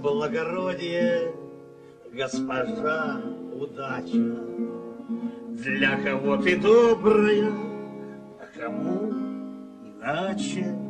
благородие, госпожа удача. Для кого ты добрая, а кому иначе.